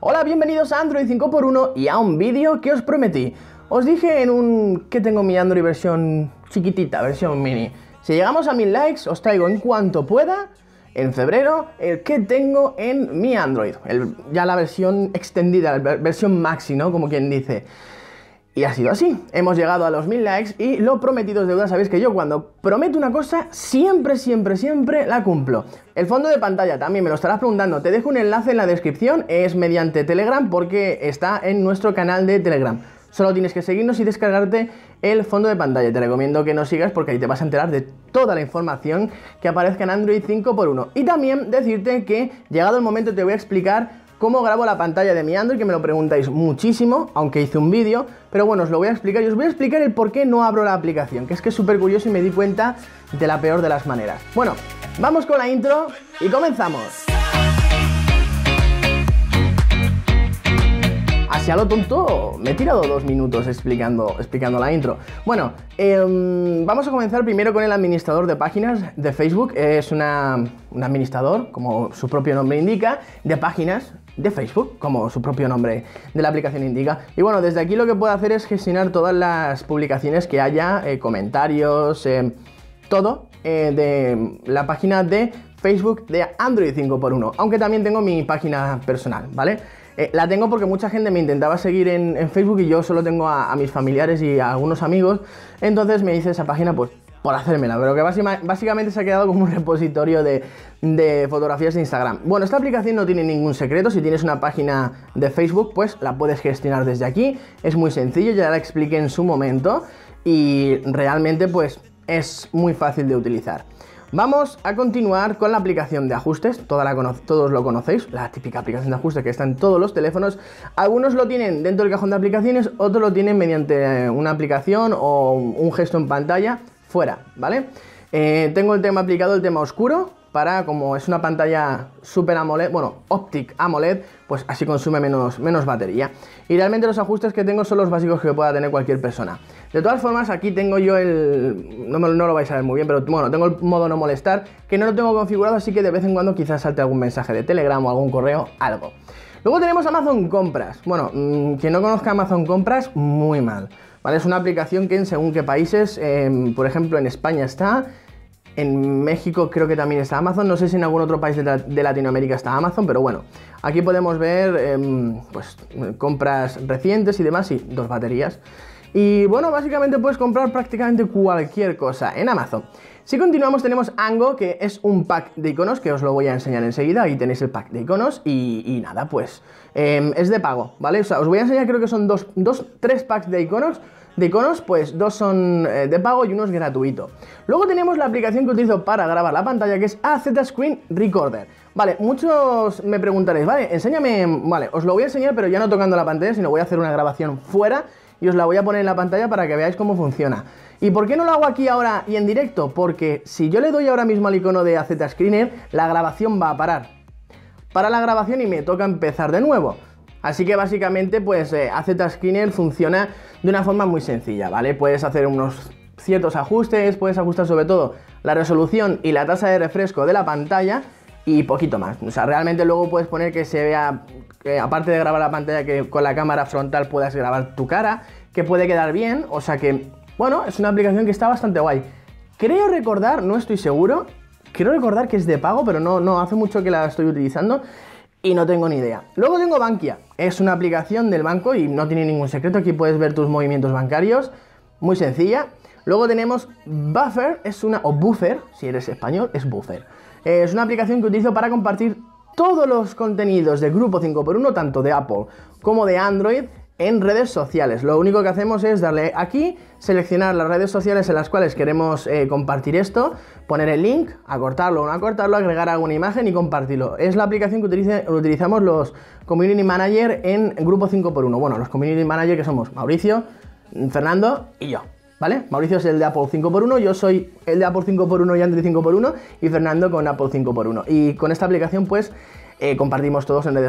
Hola, bienvenidos a Android 5x1 y a un vídeo que os prometí. Os dije en un que tengo mi Android versión chiquitita, versión mini. Si llegamos a 1000 likes, os traigo en cuanto pueda, en febrero, el que tengo en mi Android. Ya la versión extendida, la versión maxi, ¿no? Como quien dice. Y ha sido así, hemos llegado a los 1000 likes y lo prometido es deuda. Sabéis que yo cuando prometo una cosa, siempre la cumplo. El fondo de pantalla también me lo estarás preguntando, te dejo un enlace en la descripción, es mediante Telegram porque está en nuestro canal de Telegram. Solo tienes que seguirnos y descargarte el fondo de pantalla. Te recomiendo que nos sigas porque ahí te vas a enterar de toda la información que aparezca en Android 5x1. Y también decirte que llegado el momento te voy a explicar cómo grabo la pantalla de mi Android, que me lo preguntáis muchísimo, aunque hice un vídeo, pero bueno, os lo voy a explicar y os voy a explicar el por qué no abro la aplicación, que es súper curioso y me di cuenta de la peor de las maneras. Bueno, vamos con la intro y comenzamos. Así a lo tonto, me he tirado 2 minutos explicando la intro. Bueno, vamos a comenzar primero con el administrador de páginas de Facebook. Es un administrador, como su propio nombre indica, de páginas de Facebook, como su propio nombre de la aplicación indica. Y bueno, desde aquí lo que puedo hacer es gestionar todas las publicaciones que haya, comentarios, todo de la página de Facebook de Android 5x1, aunque también tengo mi página personal, ¿vale? La tengo porque mucha gente me intentaba seguir en Facebook y yo solo tengo a mis familiares y a algunos amigos, entonces me hice esa página pues por hacérmela, pero que básicamente se ha quedado como un repositorio de fotografías de Instagram. Bueno, esta aplicación no tiene ningún secreto. Si tienes una página de Facebook, pues la puedes gestionar desde aquí. Es muy sencillo, ya la expliqué en su momento y realmente pues es muy fácil de utilizar. Vamos a continuar con la aplicación de ajustes, todos lo conocéis, la típica aplicación de ajustes que está en todos los teléfonos. Algunos lo tienen dentro del cajón de aplicaciones, otros lo tienen mediante una aplicación o un gesto en pantalla fuera, ¿vale? Tengo el tema aplicado, el tema oscuro, para como es una pantalla Super AMOLED, bueno, Optic AMOLED, pues así consume menos batería. Y realmente los ajustes que tengo son los básicos que pueda tener cualquier persona. De todas formas, aquí tengo yo no lo vais a ver muy bien, pero bueno, tengo el modo no molestar, que no lo tengo configurado, así que de vez en cuando quizás salte algún mensaje de Telegram o algún correo, algo. Luego tenemos Amazon Compras. Bueno, quien no conozca Amazon Compras, muy mal, ¿vale? Es una aplicación que en según qué países, por ejemplo en España está, en México creo que también está Amazon, no sé si en algún otro país de Latinoamérica está Amazon, pero bueno, aquí podemos ver pues compras recientes y demás, y 2 baterías. Y bueno, básicamente puedes comprar prácticamente cualquier cosa en Amazon. Si continuamos tenemos Ango, que es un pack de iconos, que os lo voy a enseñar enseguida. Ahí tenéis el pack de iconos y nada, pues es de pago, ¿vale? O sea, os voy a enseñar, creo que son 3 packs de iconos, pues 2 son de pago y uno es gratuito. Luego tenemos la aplicación que utilizo para grabar la pantalla, que es AZ Screen Recorder. Vale, muchos me preguntaréis, vale, enséñame, vale, os lo voy a enseñar, pero ya no tocando la pantalla, sino voy a hacer una grabación fuera y os la voy a poner en la pantalla para que veáis cómo funciona. ¿Y por qué no lo hago aquí ahora y en directo? Porque si yo le doy ahora mismo al icono de AZ Screener, la grabación va a parar. Para la grabación y me toca empezar de nuevo. Así que básicamente pues AZ Screener funciona de una forma muy sencilla, ¿vale? Puedes hacer unos ciertos ajustes, puedes ajustar sobre todo la resolución y la tasa de refresco de la pantalla y poquito más. O sea, realmente luego puedes poner que se vea, aparte de grabar la pantalla, que con la cámara frontal puedas grabar tu cara, que puede quedar bien, o sea que, bueno, es una aplicación que está bastante guay. Creo recordar, no estoy seguro, creo recordar que es de pago, pero no hace mucho que la estoy utilizando y no tengo ni idea. Luego tengo Bankia, es una aplicación del banco y no tiene ningún secreto, aquí puedes ver tus movimientos bancarios, muy sencilla. Luego tenemos Buffer, o Buffer, si eres español, es Buffer. Es una aplicación que utilizo para compartir todos los contenidos de Grupo 5x1, tanto de Apple como de Android, en redes sociales. Lo único que hacemos es darle aquí, seleccionar las redes sociales en las cuales queremos compartir esto, poner el link, acortarlo o no acortarlo, agregar alguna imagen y compartirlo. Es la aplicación que utilizamos los Community Manager en Grupo 5x1. Bueno, los Community Manager que somos Mauricio, Fernando y yo, ¿vale? Mauricio es el de Apple 5x1, yo soy el de Apple 5x1 y Android 5x1 y Fernando con Apple 5x1. Y con esta aplicación pues compartimos todo en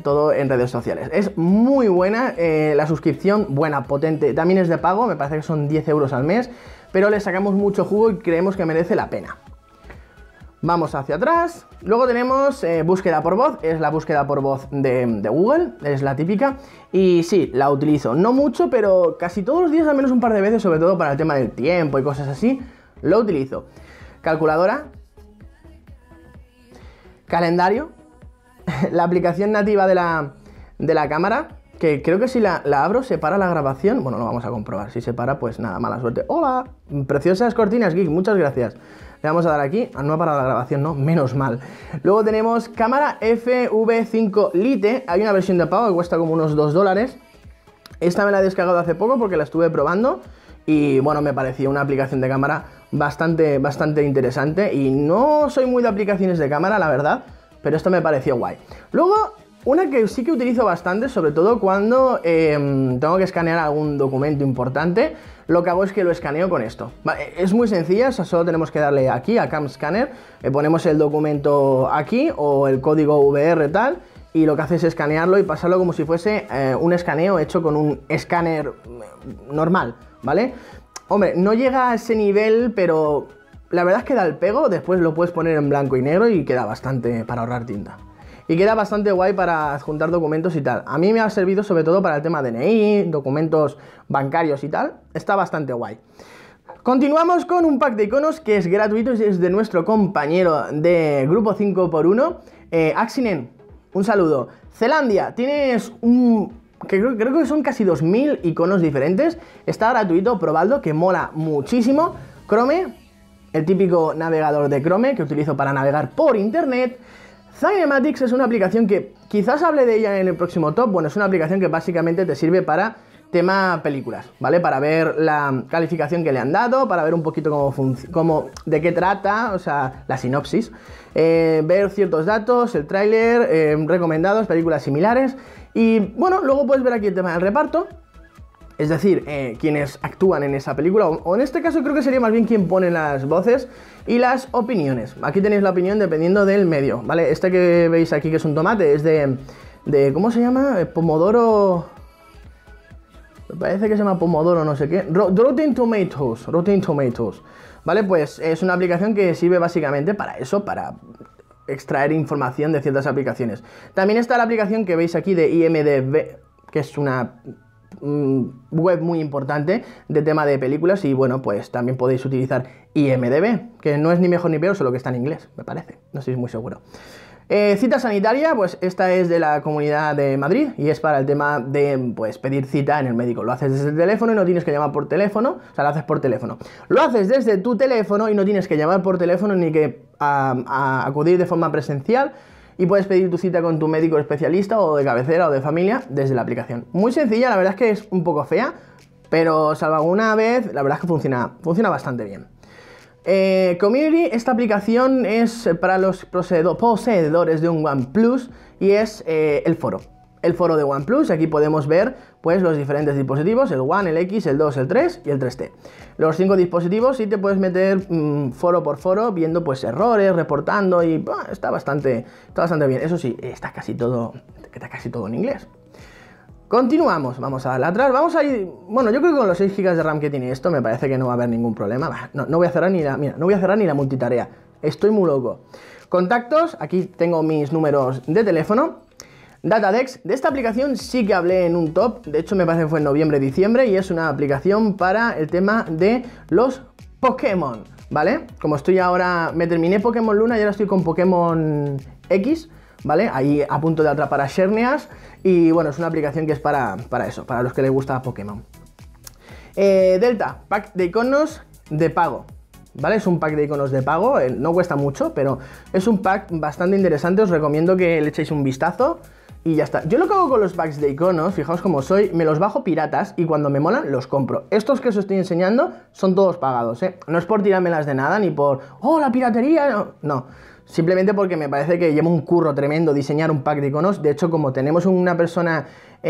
redes sociales. Es muy buena, la suscripción, buena, potente, también es de pago, me parece que son 10 euros al mes, pero le sacamos mucho jugo y creemos que merece la pena. Vamos hacia atrás. Luego tenemos búsqueda por voz. Es la búsqueda por voz de Google. Es la típica. Y sí, la utilizo. No mucho, pero casi todos los días, al menos un par de veces, sobre todo para el tema del tiempo y cosas así, lo utilizo. Calculadora. Calendario. La aplicación nativa de la cámara, que creo que si la abro se para la grabación. Bueno, lo vamos a comprobar. Si se para, pues nada, mala suerte. ¡Hola! Preciosas cortinas, Geek. Muchas gracias. Le vamos a dar aquí. No ha parado la grabación, ¿no? Menos mal. Luego tenemos cámara FV5 Lite. Hay una versión de pago que cuesta como unos $2. Esta me la he descargado hace poco porque la estuve probando. Y bueno, me pareció una aplicación de cámara bastante interesante. Y no soy muy de aplicaciones de cámara, la verdad, pero esto me pareció guay. Luego, una que sí que utilizo bastante, sobre todo cuando tengo que escanear algún documento importante, lo que hago es que lo escaneo con esto. Vale, es muy sencilla, o sea, solo tenemos que darle aquí a Cam Scanner, ponemos el documento aquí o el código VR tal, y lo que hace es escanearlo y pasarlo como si fuese un escaneo hecho con un escáner normal, ¿vale? Hombre, no llega a ese nivel, pero la verdad es que da el pego. Después lo puedes poner en blanco y negro y queda bastante para ahorrar tinta. Y queda bastante guay para adjuntar documentos y tal. A mí me ha servido sobre todo para el tema DNI, documentos bancarios y tal. Está bastante guay. Continuamos con un pack de iconos que es gratuito y es de nuestro compañero de Grupo 5x1, Axinen. Un saludo. Zelandia, tienes creo que son casi 2000 iconos diferentes. Está gratuito, probadlo, que mola muchísimo. Chrome, el típico navegador de Chrome que utilizo para navegar por internet. Cinematics es una aplicación que quizás hable de ella en el próximo top. Bueno, es una aplicación que básicamente te sirve para tema películas, ¿vale? Para ver la calificación que le han dado, para ver un poquito de qué trata, o sea, la sinopsis, ver ciertos datos, el tráiler, recomendados, películas similares. Y bueno, luego puedes ver aquí el tema del reparto, es decir, quienes actúan en esa película, o en este caso creo que sería más bien quien pone las voces y las opiniones. Aquí tenéis la opinión dependiendo del medio, ¿vale? Este que veis aquí que es un tomate es de ¿cómo se llama? Pomodoro... Me parece que se llama Pomodoro, no sé qué. Rotten Tomatoes, ¿vale? Pues es una aplicación que sirve básicamente para eso, para extraer información de ciertas aplicaciones. También está la aplicación que veis aquí de IMDb, que es una web muy importante de tema de películas, y bueno, pues también podéis utilizar IMDb, que no es ni mejor ni peor, solo que está en inglés, me parece, no estoy muy seguro. Cita sanitaria, pues esta es de la Comunidad de Madrid y es para el tema de pues pedir cita en el médico. Lo haces desde el teléfono y no tienes que llamar por teléfono, o sea, lo haces por teléfono. Lo haces desde tu teléfono y no tienes que llamar por teléfono ni que acudir de forma presencial, y puedes pedir tu cita con tu médico especialista o de cabecera o de familia desde la aplicación. Muy sencilla, la verdad es que es un poco fea, pero salvo alguna vez, la verdad es que funciona bastante bien. Community, esta aplicación es para los poseedores de un OnePlus y es el foro de OnePlus. Aquí podemos ver pues los diferentes dispositivos, el One, el X, el 2, el 3 y el 3T. Los 5 dispositivos, y te puedes meter foro por foro viendo pues errores, reportando, y está bastante bien. Eso sí, está casi todo en inglés. Continuamos, vamos a darle atrás, vamos a ir, bueno, yo creo que con los 6 GB de RAM que tiene esto me parece que no va a haber ningún problema. No voy a cerrar ni la multitarea, estoy muy loco. Contactos, aquí tengo mis números de teléfono. Datadex, de esta aplicación sí que hablé en un top, de hecho me parece que fue en noviembre-diciembre, y es una aplicación para el tema de los Pokémon, ¿vale? Como estoy ahora, me terminé Pokémon Luna y ahora estoy con Pokémon X, ¿vale? Ahí a punto de atrapar a Xerneas. Y bueno, es una aplicación que es para eso, para los que les gusta Pokémon. Delta, pack de iconos de pago, ¿vale? Es un pack de iconos de pago, no cuesta mucho, pero es un pack bastante interesante. Os recomiendo que le echéis un vistazo y ya está. Yo lo que hago con los packs de iconos, fijaos cómo soy, me los bajo piratas y cuando me molan los compro. Estos que os estoy enseñando son todos pagados, ¿eh? No es por tirármelas de nada, ni por, ¡oh, la piratería! No. Simplemente porque me parece que lleva un curro tremendo diseñar un pack de iconos. De hecho, como tenemos una persona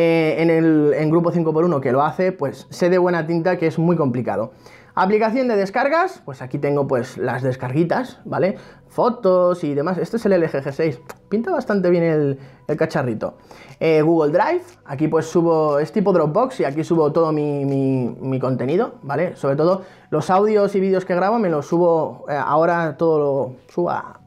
en Grupo 5x1 que lo hace, pues sé de buena tinta que es muy complicado. Aplicación de descargas, pues aquí tengo pues las descarguitas, ¿vale? Fotos y demás. Este es el LG G6, pinta bastante bien el cacharrito. Google Drive, aquí pues subo, es tipo Dropbox y aquí subo todo mi contenido, ¿vale? Sobre todo los audios y vídeos que grabo me los subo, ahora todo lo subo a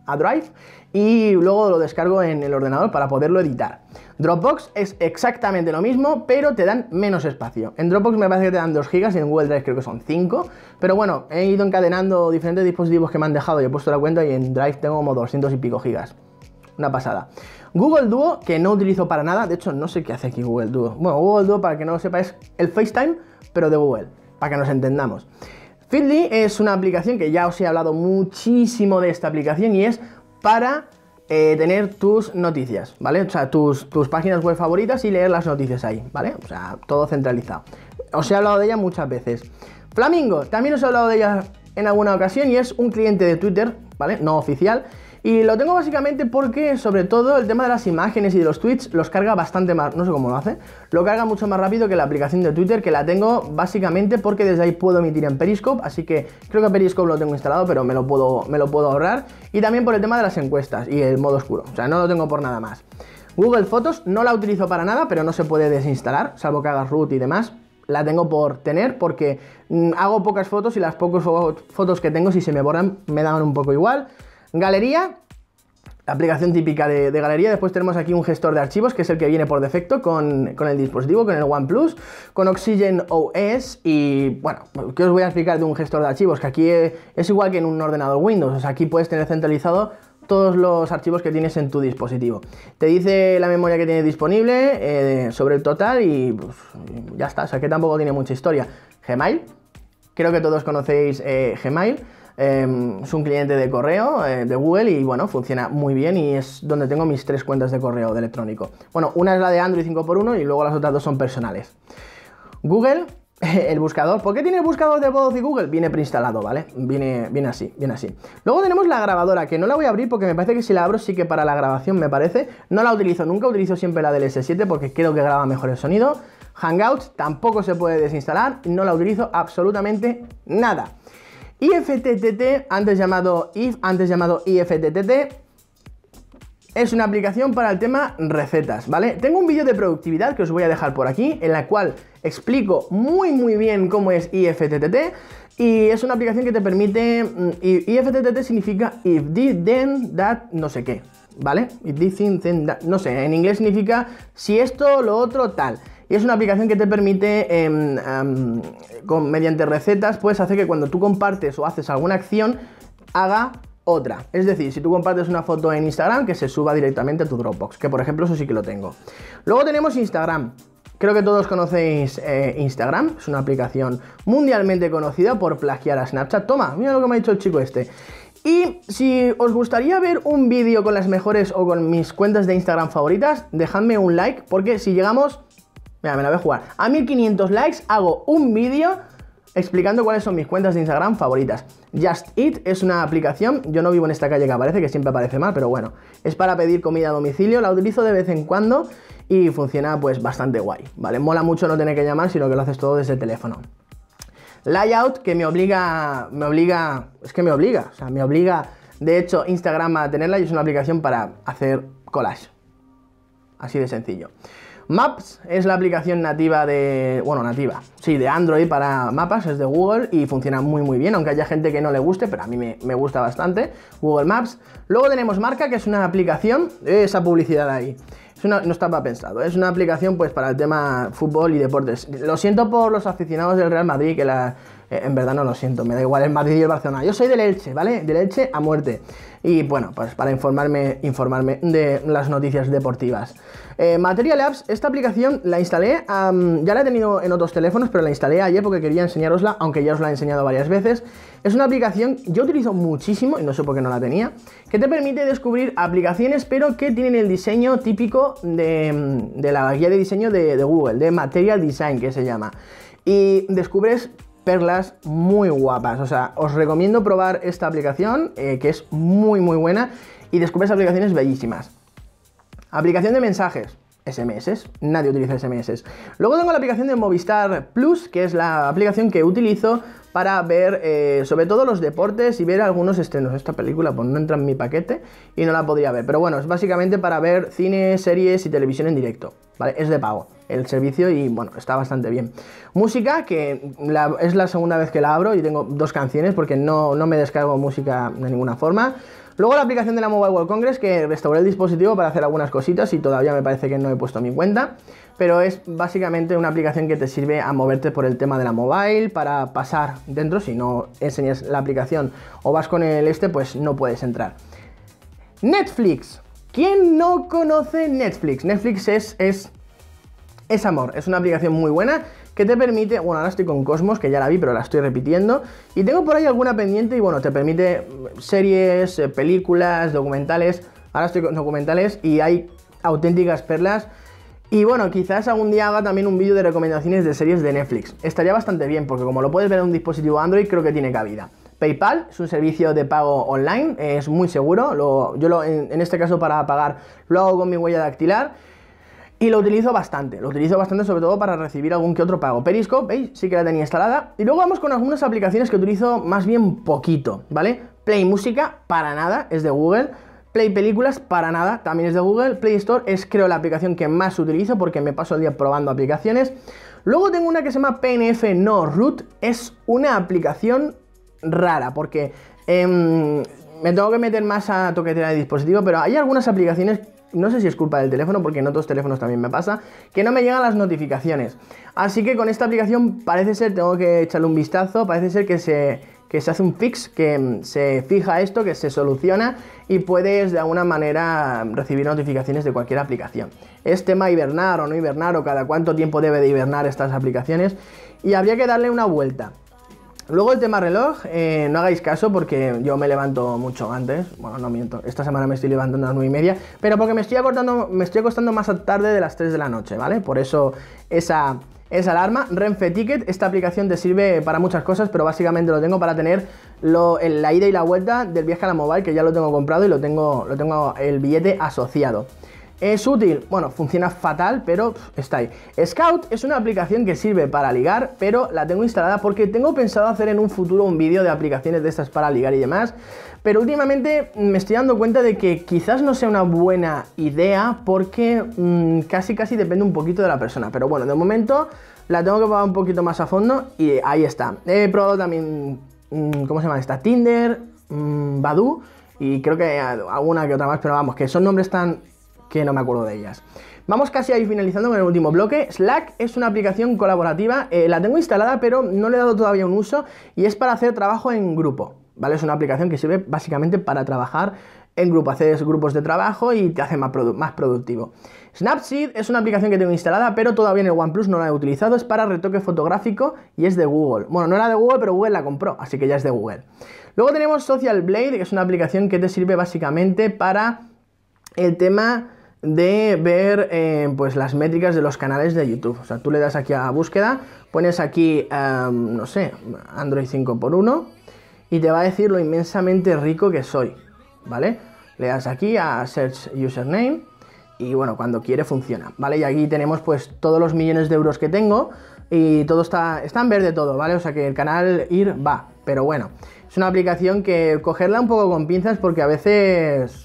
a Drive y luego lo descargo en el ordenador para poderlo editar. Dropbox es exactamente lo mismo, pero te dan menos espacio. En Dropbox me parece que te dan 2 GB y en Google Drive creo que son 5, pero bueno, he ido encadenando diferentes dispositivos que me han dejado y he puesto la cuenta y en Drive tengo como 200 y pico gigas. Una pasada. Google Duo, que no utilizo para nada, de hecho no sé qué hace aquí Google Duo. Bueno, Google Duo, para que no lo sepa, es el FaceTime, pero de Google, para que nos entendamos. Feedly es una aplicación que ya os he hablado muchísimo de esta aplicación y es para tener tus noticias, ¿vale? O sea, tus páginas web favoritas y leer las noticias ahí, ¿vale? O sea, todo centralizado. Os he hablado de ella muchas veces. Flamingo, también os he hablado de ella en alguna ocasión y es un cliente de Twitter, ¿vale? No oficial. Y lo tengo básicamente porque, sobre todo, el tema de las imágenes y de los tweets los carga bastante más, no sé cómo lo hace, lo carga mucho más rápido que la aplicación de Twitter, que la tengo básicamente porque desde ahí puedo emitir en Periscope, así que creo que Periscope lo tengo instalado, pero me lo puedo ahorrar. Y también por el tema de las encuestas y el modo oscuro, o sea, no lo tengo por nada más. Google Fotos no la utilizo para nada, pero no se puede desinstalar, salvo que hagas root y demás. La tengo por tener porque hago pocas fotos y las pocas fotos que tengo, si se me borran, me dan un poco igual. Galería, la aplicación típica de galería. Después tenemos aquí un gestor de archivos, que es el que viene por defecto con el dispositivo, con el OnePlus, con Oxygen OS. Y bueno, ¿qué os voy a explicar de un gestor de archivos? Que aquí es igual que en un ordenador Windows, o sea, aquí puedes tener centralizado todos los archivos que tienes en tu dispositivo. Te dice la memoria que tienes disponible sobre el total y pues, ya está, o sea que tampoco tiene mucha historia. Gmail, creo que todos conocéis Gmail. Es un cliente de correo de Google y bueno, funciona muy bien y es donde tengo mis 3 cuentas de correo electrónico. Bueno, una es la de Android 5x1 y luego las otras 2 son personales. Google, el buscador. ¿Por qué tiene el buscador de voz y Google? Viene preinstalado, ¿vale? Viene así, viene así. Luego tenemos la grabadora, que no la voy a abrir porque me parece que si la abro sí que para la grabación me parece. No la utilizo nunca, utilizo siempre la del S7 porque creo que graba mejor el sonido. Hangouts tampoco se puede desinstalar, no la utilizo absolutamente nada. IFTTT, antes llamado IFTTT, es una aplicación para el tema recetas, ¿vale? Tengo un vídeo de productividad que os voy a dejar por aquí, en la cual explico muy bien cómo es IFTTT, y es una aplicación que te permite... IFTTT significa if this then that no sé qué, ¿vale? If this then that, no sé, en inglés significa si esto, lo otro, tal. Y es una aplicación que te permite, mediante recetas, puedes hacer que cuando tú compartes o haces alguna acción, haga otra. Es decir, si tú compartes una foto en Instagram, que se suba directamente a tu Dropbox, que por ejemplo eso sí que lo tengo. Luego tenemos Instagram. Creo que todos conocéis Instagram, es una aplicación mundialmente conocida por plagiar a Snapchat. Toma, mira lo que me ha dicho el chico este. Y si os gustaría ver un vídeo con las mejores o con mis cuentas de Instagram favoritas, dejadme un like, porque si llegamos... Mira, me la voy a jugar. A 1500 likes hago un vídeo explicando cuáles son mis cuentas de Instagram favoritas. Just Eat es una aplicación, yo no vivo en esta calle que aparece, que siempre aparece mal, pero bueno, es para pedir comida a domicilio, la utilizo de vez en cuando y funciona pues bastante guay, ¿vale? Mola mucho no tener que llamar, sino que lo haces todo desde el teléfono. Layout, que me obliga, o sea, me obliga, de hecho, Instagram a tenerla y es una aplicación para hacer collage. Así de sencillo. Maps es la aplicación nativa de Android para mapas, es de Google y funciona muy bien, aunque haya gente que no le guste, pero a mí me gusta bastante, Google Maps. Luego tenemos Marca, que es una aplicación, esa publicidad ahí, no estaba pensado, es una aplicación pues para el tema fútbol y deportes. Lo siento por los aficionados del Real Madrid, que en verdad no lo siento, me da igual el Madrid y el Barcelona. Yo soy del Elche, ¿vale? Del Elche a muerte. Y bueno, pues para informarme de las noticias deportivas. Material Apps, esta aplicación la instalé, ya la he tenido en otros teléfonos, pero la instalé ayer porque quería enseñarosla, aunque ya os la he enseñado varias veces. Es una aplicación que yo utilizo muchísimo, y no sé por qué no la tenía, que te permite descubrir aplicaciones, pero que tienen el diseño típico de la guía de diseño de Google, de Material Design, que se llama. Y descubres perlas muy guapas, o sea, os recomiendo probar esta aplicación, que es muy buena, y descubres aplicaciones bellísimas. Aplicación de mensajes, SMS, nadie utiliza SMS. Luego tengo la aplicación de Movistar Plus, que es la aplicación que utilizo para ver sobre todo los deportes y ver algunos estrenos. Esta película pues no entra en mi paquete y no la podría ver, pero bueno, es básicamente para ver cine, series y televisión en directo, ¿vale? Es de pago el servicio y bueno, está bastante bien. Música, que es la segunda vez que la abro y tengo 2 canciones porque no me descargo música de ninguna forma. Luego la aplicación de la Mobile World Congress, que restauré el dispositivo para hacer algunas cositas y todavía me parece que no he puesto mi cuenta, pero es básicamente una aplicación que te sirve a moverte por el tema de la mobile, para pasar dentro. Si no enseñas la aplicación o vas con el pues no puedes entrar. Netflix. ¿Quién no conoce Netflix? Netflix es amor, es una aplicación muy buena que te permite, bueno, ahora estoy con Cosmos, que ya la vi, pero la estoy repitiendo, y tengo por ahí alguna pendiente, y bueno, te permite series, películas, documentales. Ahora estoy con documentales y hay auténticas perlas. Y bueno, quizás algún día haga también un vídeo de recomendaciones de series de Netflix. Estaría bastante bien, porque como lo puedes ver en un dispositivo Android, creo que tiene cabida. PayPal es un servicio de pago online, es muy seguro. En este caso, para pagar, lo hago con mi huella dactilar. Y lo utilizo bastante sobre todo para recibir algún que otro pago. Periscope, ¿veis? Sí que la tenía instalada. Y luego vamos con algunas aplicaciones que utilizo más bien poquito, ¿vale? Play Música, para nada, es de Google. Play Películas, para nada, también es de Google. Play Store es, creo, la aplicación que más utilizo porque me paso el día probando aplicaciones. Luego tengo una que se llama PNF No Root. Es una aplicación rara porque me tengo que meter más a toquetera de dispositivo, pero hay algunas aplicaciones, no sé si es culpa del teléfono, porque en otros teléfonos también me pasa, que no me llegan las notificaciones. Así que con esta aplicación parece ser, tengo que echarle un vistazo, parece ser que se hace un fix, que se fija esto, que se soluciona y puedes de alguna manera recibir notificaciones de cualquier aplicación. Es tema hibernar o no hibernar, o cada cuánto tiempo debe de hibernar estas aplicaciones, y habría que darle una vuelta. Luego el tema reloj, no hagáis caso porque yo me levanto mucho antes. Bueno, no miento, esta semana me estoy levantando a las 9:30, pero porque me estoy acostando más tarde de las 3 de la noche, ¿vale? Por eso esa alarma. Renfe Ticket, esta aplicación te sirve para muchas cosas, pero básicamente lo tengo para tener la ida y la vuelta del viaje a la mobile, que ya lo tengo comprado y lo tengo el billete asociado. ¿Es útil? Bueno, funciona fatal, pero está ahí. Scout es una aplicación que sirve para ligar, pero la tengo instalada porque tengo pensado hacer en un futuro un vídeo de aplicaciones de estas para ligar y demás, pero últimamente me estoy dando cuenta de que quizás no sea una buena idea porque casi depende un poquito de la persona, pero bueno, de momento la tengo que probar un poquito más a fondo y ahí está. He probado también, ¿cómo se llama esta? Tinder, Badoo, y creo que alguna que otra más, pero vamos, que son nombres tan que no me acuerdo de ellas. Vamos casi a ir finalizando con el último bloque. Slack es una aplicación colaborativa, la tengo instalada pero no le he dado todavía un uso, y es para hacer trabajo en grupo, ¿vale? Es una aplicación que sirve básicamente para trabajar en grupo, haces grupos de trabajo y te hace más productivo. Snapseed es una aplicación que tengo instalada, pero todavía en el OnePlus no la he utilizado, es para retoque fotográfico y es de Google. Bueno, no era de Google, pero Google la compró, así que ya es de Google. Luego tenemos Social Blade, que es una aplicación que te sirve básicamente para el tema de ver pues las métricas de los canales de YouTube. O sea, tú le das aquí a búsqueda, pones aquí, no sé, Android 5x1 y te va a decir lo inmensamente rico que soy, ¿vale? Le das aquí a Search Username y bueno, cuando quiere funciona, ¿vale? Y aquí tenemos pues todos los millones de euros que tengo y todo está en verde todo, ¿vale? O sea que el canal ir va, pero bueno, es una aplicación que cogerla un poco con pinzas porque a veces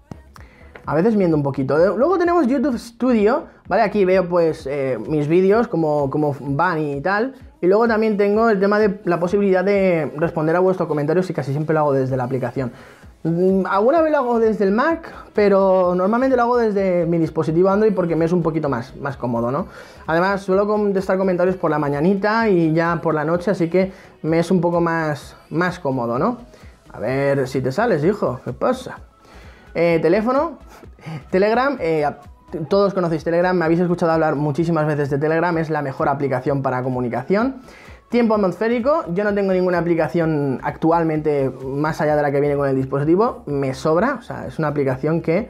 miento un poquito. Luego tenemos YouTube Studio, ¿vale? Aquí veo pues mis vídeos, como van y tal. Y luego también tengo el tema de la posibilidad de responder a vuestros comentarios y casi siempre lo hago desde la aplicación. Alguna vez lo hago desde el Mac, pero normalmente lo hago desde mi dispositivo Android porque me es un poquito más cómodo, ¿no? Además, suelo contestar comentarios por la mañanita y ya por la noche, así que me es un poco más cómodo, ¿no? A ver si te sales, hijo, ¿qué pasa? Teléfono, Telegram, todos conocéis Telegram, me habéis escuchado hablar muchísimas veces de Telegram, es la mejor aplicación para comunicación. Tiempo atmosférico, yo no tengo ninguna aplicación actualmente más allá de la que viene con el dispositivo, me sobra, o sea, es una aplicación que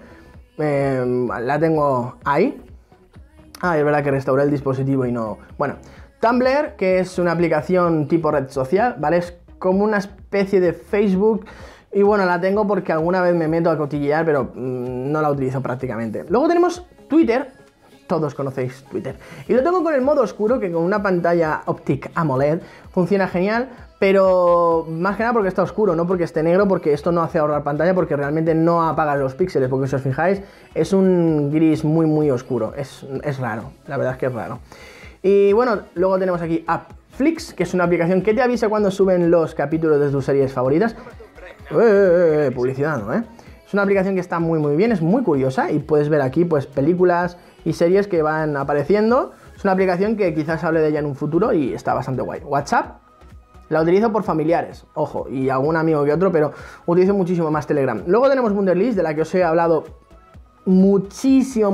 la tengo ahí. Es verdad que restauré el dispositivo y no... Bueno, Tumblr, que es una aplicación tipo red social, ¿vale? Es como una especie de Facebook. Y bueno, la tengo porque alguna vez me meto a cotillear, pero no la utilizo prácticamente. Luego tenemos Twitter, todos conocéis Twitter. Y lo tengo con el modo oscuro, que con una pantalla Optic AMOLED funciona genial, pero más que nada porque está oscuro, no porque esté negro, porque esto no hace ahorrar pantalla, porque realmente no apaga los píxeles, porque si os fijáis, es un gris muy oscuro. Es raro, la verdad es que es raro. Y bueno, luego tenemos aquí Appflix, que es una aplicación que te avisa cuando suben los capítulos de tus series favoritas. Publicidad, ¿no? Es una aplicación que está muy bien, es muy curiosa y puedes ver aquí pues películas y series que van apareciendo. Es una aplicación que quizás hable de ella en un futuro y está bastante guay. WhatsApp la utilizo por familiares, ojo, y algún amigo que otro, pero utilizo muchísimo más Telegram. Luego tenemos Wunderlist, de la que os he hablado muchísimo.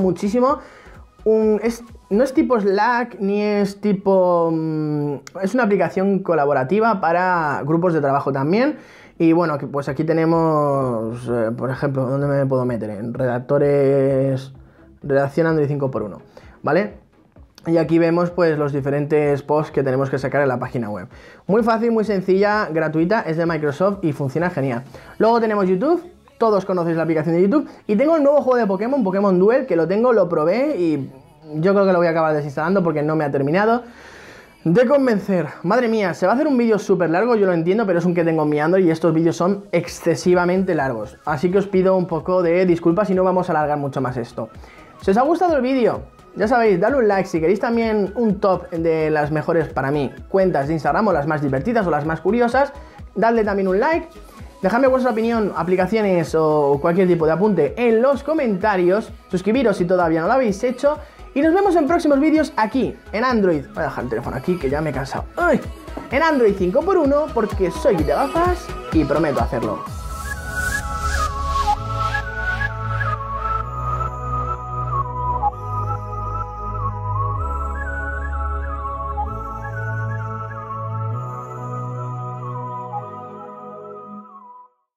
No es tipo Slack, ni es tipo... es una aplicación colaborativa para grupos de trabajo también. Y bueno, pues aquí tenemos, por ejemplo, ¿dónde me puedo meter? En redactores... Redacción Android 5x1, ¿vale? Y aquí vemos pues los diferentes posts que tenemos que sacar en la página web. Muy fácil, muy sencilla, gratuita, es de Microsoft y funciona genial. Luego tenemos YouTube. Todos conocéis la aplicación de YouTube. Y tengo el nuevo juego de Pokémon, Pokémon Duel, que lo tengo, lo probé y yo creo que lo voy a acabar desinstalando porque no me ha terminado de convencer. Madre mía, se va a hacer un vídeo súper largo, yo lo entiendo, pero es un que tengo en mi Android y estos vídeos son excesivamente largos. Así que os pido un poco de disculpas y no vamos a alargar mucho más esto. Si os ha gustado el vídeo, ya sabéis, dadle un like. Si queréis también un top de las mejores, para mí, cuentas de Instagram o las más divertidas o las más curiosas, dadle también un like. Dejadme vuestra opinión, aplicaciones o cualquier tipo de apunte en los comentarios. Suscribiros si todavía no lo habéis hecho. Y nos vemos en próximos vídeos aquí, en Android. Voy a dejar el teléfono aquí que ya me he cansado. ¡Ay! En Android 5x1 porque soy de gafas y prometo hacerlo.